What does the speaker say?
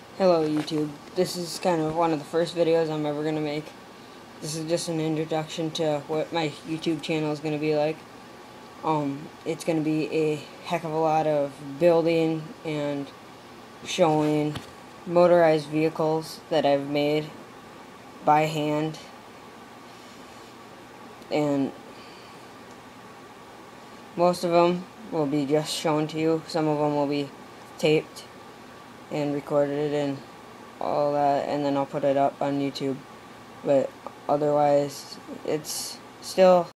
Hello YouTube. This is kind of one of the first videos I'm ever going to make. This is just an introduction to what my YouTube channel is going to be like. It's going to be a heck of a lot of building and showing motorized vehicles that I've made by hand. And most of them will be just shown to you. Some of them will be taped and recorded and all that, and then I'll put it up on YouTube. But otherwise, it's still